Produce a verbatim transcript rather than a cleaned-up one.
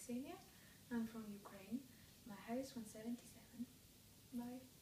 Ksenia. I'm from Ukraine. My height is one seventy-seven. Bye.